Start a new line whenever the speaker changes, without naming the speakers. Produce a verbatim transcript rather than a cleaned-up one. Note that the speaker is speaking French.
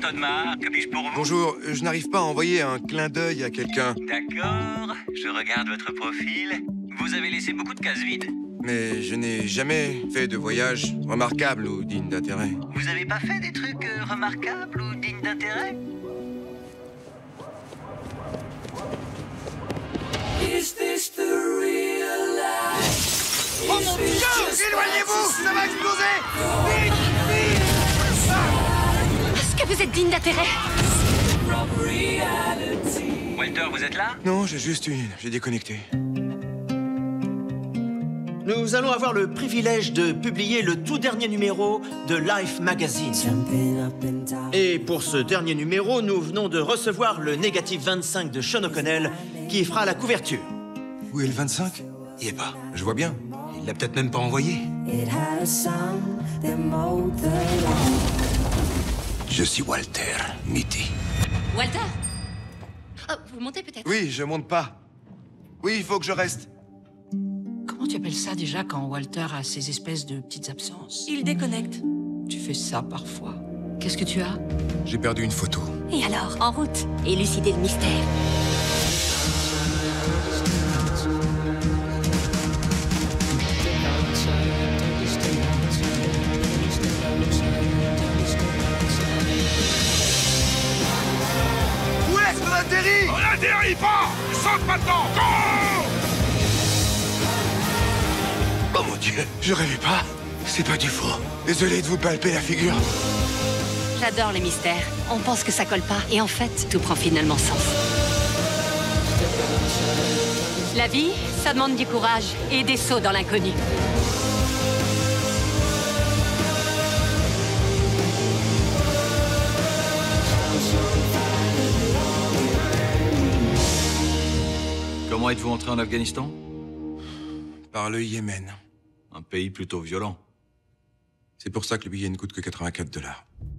Tonma, que puis-je pour vous?
Bonjour, je n'arrive pas à envoyer un clin d'œil à quelqu'un.
D'accord, je regarde votre profil. Vous avez laissé beaucoup de cases vides.
Mais je n'ai jamais fait de voyage remarquable ou digne d'intérêt.
Vous avez pas fait des trucs euh, remarquables ou dignes d'intérêt?
Oh mon Dieu! Éloignez-vous! Ça va exploser! Vite! Vite!
Est-ce que vous êtes digne d'intérêt?
Walter, vous êtes là?
Non, j'ai juste une. J'ai déconnecté.
Nous allons avoir le privilège de publier le tout dernier numéro de Life Magazine. Et pour ce dernier numéro, nous venons de recevoir le négatif vingt-cinq de Sean O'Connell qui fera la couverture.
Où est le vingt-cinq?
Il est pas.
Je vois bien.
Il l'a peut-être même pas envoyé. Je suis Walter Mitty.
Walter? Oh, vous montez peut-être?
Oui, je monte pas. Oui, il faut que je reste.
Comment tu appelles ça déjà quand Walter a ces espèces de petites absences?
Il déconnecte.
Tu fais ça parfois. Qu'est-ce que tu as?
J'ai perdu une photo.
Et alors, en route, élucider le mystère.
Où est-ce qu'on atterrit?
On n'atterrit pas! Saute maintenant! Cours!
Oh mon Dieu, je rêvais pas. C'est pas du faux. Désolé de vous palper la figure.
J'adore les mystères. On pense que ça colle pas, et en fait, tout prend finalement sens. La vie, ça demande du courage et des sauts dans l'inconnu.
Comment êtes-vous entré en Afghanistan?
Par le Yémen.
Un pays plutôt violent.
C'est pour ça que le billet ne coûte que quatre-vingt-quatre dollars.